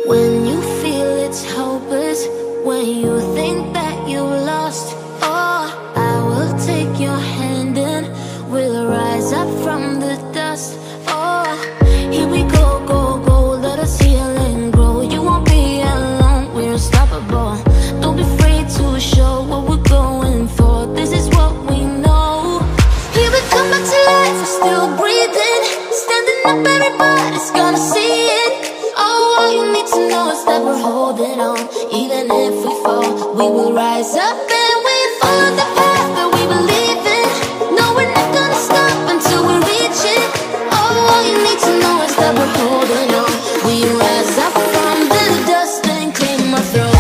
When you feel it's hopeless, when you think that you lost, oh, I will take your hand and we'll rise up from the dust. Oh, here we go, go, go, let us heal and grow. You won't be alone, we're unstoppable. Don't be afraid to show what we're going for. This is what we know. Here we come back to life, we're still breathing. Standing up, everybody's gonna see it. Oh, all you need to know is that we're holding on. Even if we fall, we will rise up and we follow the path that we believe in. No, we're not gonna stop until we reach it. Oh, all you need to know is that we're holding on. We rise up from the dust and clean my throat.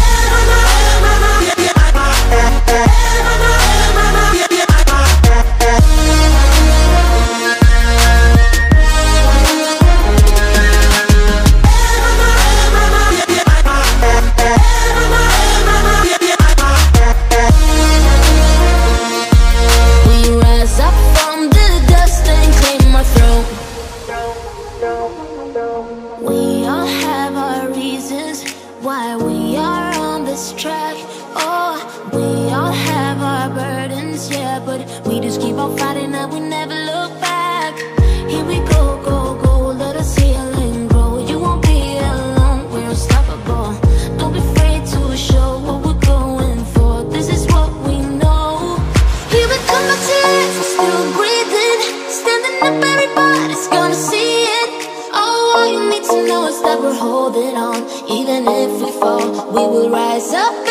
We all have our reasons why we are on this track. Oh, we all have our burdens, yeah, but we just keep on fighting and we never look back. Here we go, go, go, let us heal and grow. You won't be alone, we're unstoppable. Don't be afraid to show what we're going for. This is what we know. Here we come back to life, we're still breathing. Standing up, everybody's gonna see it. All you need to know is that we're holding on. Even if we fall, we will rise up.